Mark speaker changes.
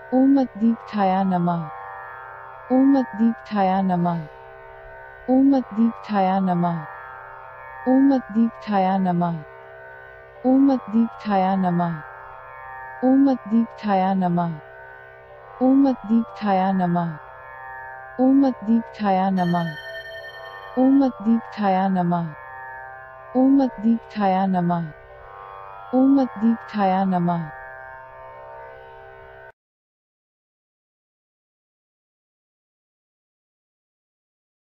Speaker 1: ओम दीप्ठाया नमः। ओम दीप्ठाया नमः। ओम दीप्ठाया नमः। ओम दीप्ठाया नमः। ओम दीप्ठाया नमः। ओम दीप्ठाया नमः। ओम दीप्ठाया नमः। ओम दीप्ठाया नमः। ओम दीप्ठाया नमः। ओम दीप्ठाया नमः। ओम दीप्ठाया नमः।